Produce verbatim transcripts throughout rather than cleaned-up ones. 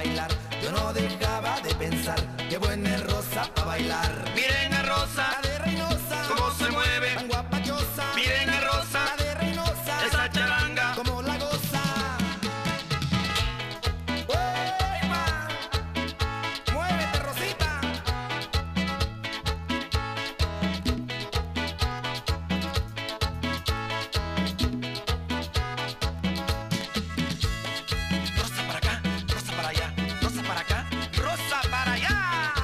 bailar. Yo no dejaba de pensar, qué buena es Rosa pa' bailar. Miren a Rosa, La de Reynosa, cómo se mueve. tan guapachosa. Miren a Rosa, La de Reynosa, esa charanga. como la goza. ¡Uy, va! ¡Muévete, Rosita! Rosa para acá, Rosa para allá, Rosa para acá, Rosa para allá.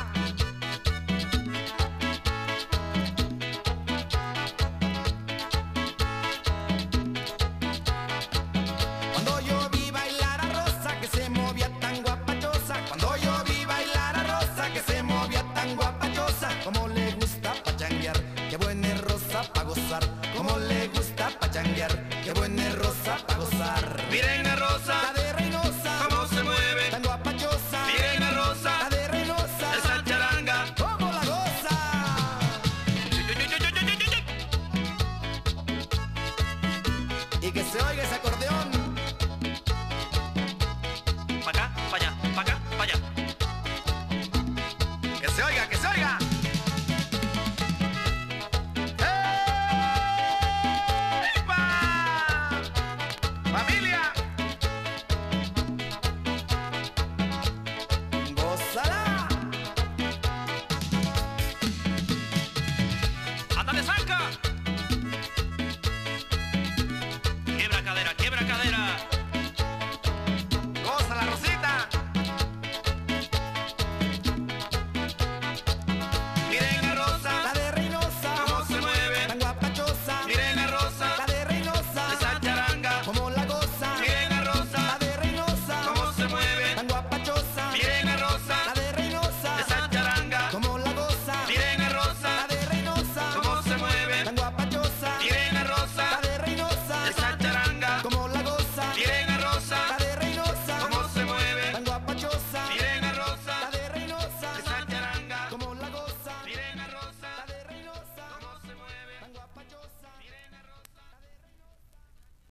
Cuando yo vi bailar a Rosa que se movía tan guapachosa. Cuando yo vi bailar a Rosa que se movía tan guapachosa. Como le gusta pachanguear, qué buena es Rosa pa' gozar. Como le gusta pachanguear, qué buena es Rosa pa' gozar. Miren a La Rosa, de Reynosa, cómo se mueve. tan guapachosa. Miren a La Rosa, de Reynosa, esa charanga. como la goza. Y que se oiga ese acordeón. Pa' acá, pa' allá, pa' acá, pa' allá. Que se oiga, que se oiga. ¡Ey, pa! ¡Familia! Gózala. ¡Ándale, sangre!